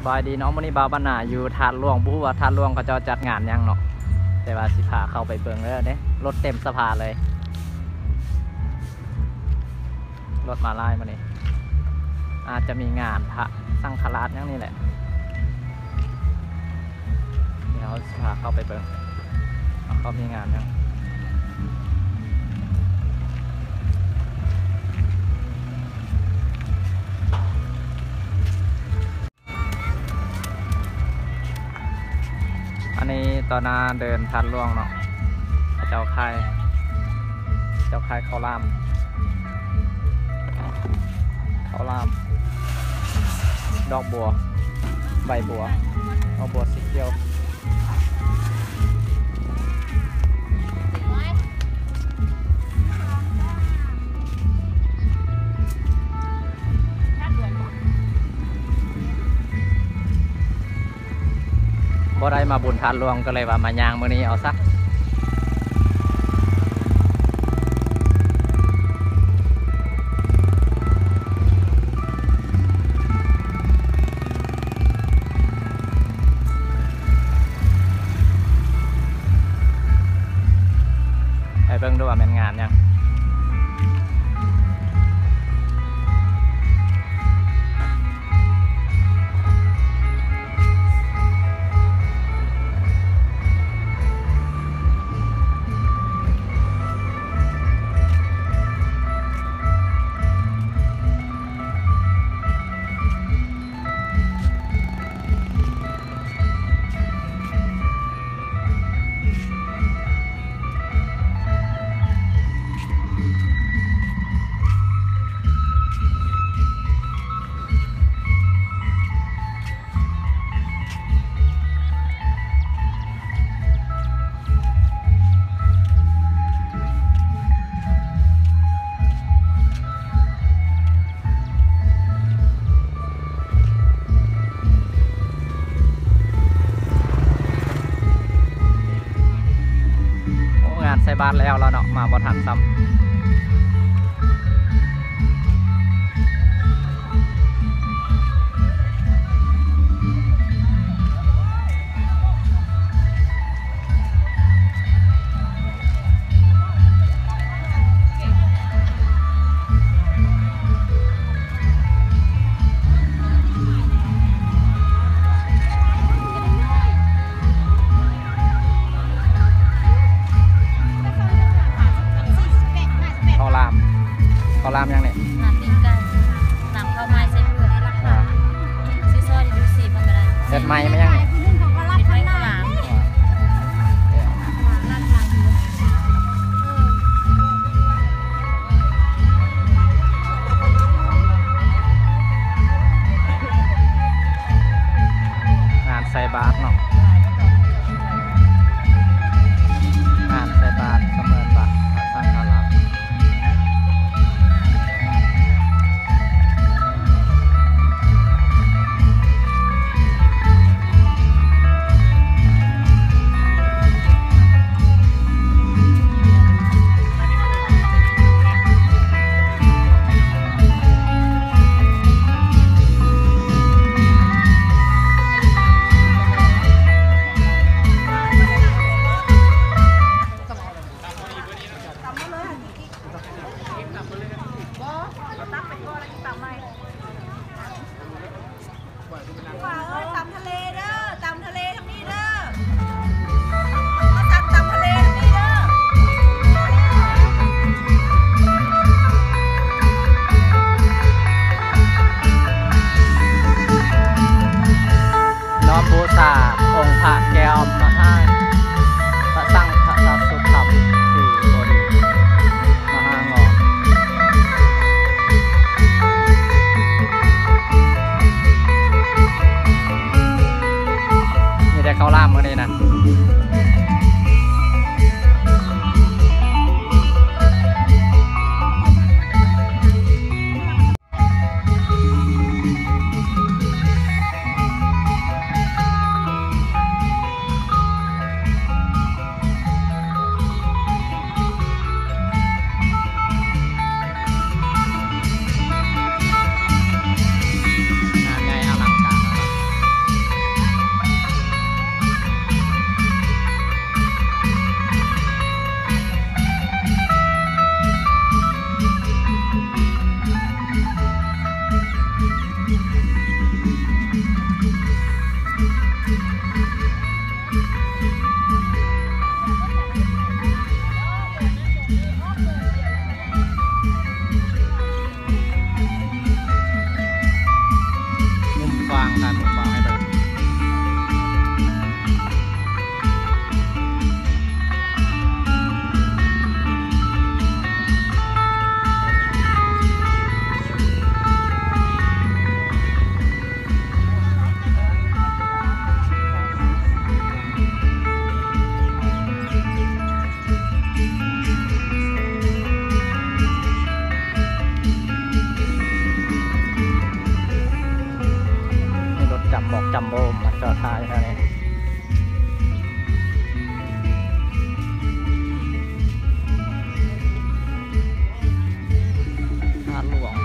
บายดีเนาะมื้อนี้บ่าวบ้านนาอยู่ทานหลวงบ่ฮู้ว่าทานหลวงเขาจะจัดงานยังเนาะแต่ว่าสิพาเข้าไปเบิ่งเด้อเด้รถเต็มสภาเลยรถมาลายมื้อนี้อาจจะมีงานพระสังฆราชยังนี่แหละเดี๋ยวสิพาเข้าไปเบิ่งเขามีงานยังอันนี้ตอนนาเดินทันล่วงเนาะเจ้าค่ายข้าวรามดอกบัวใบบัวดอกบัวสีเขียวบ่ได้มาบุญทานหลวงก็เลยว่ามายางมื้อนี้เอาซะไปเบิ่งดูว่าเป็นงานยังใส่บาตรแล้วเนาะมาบ่ทันซ้ำข้าวรามยังเนี่ยน้ำปิ้งไก่น้ำข้าวไม้ใส่เผือกซื้อซอยดูสิมันก็ได้เสร็จไหมไม่ยังเนี่ยเป็นไม้ข้าวหลามงานใส่บาตรเนาะงานใส่บาตรเสมือนบาตรสร้างคาราบอกจัมโบ้มาจอดท่าอยู่แถวนี้ท่าหลวง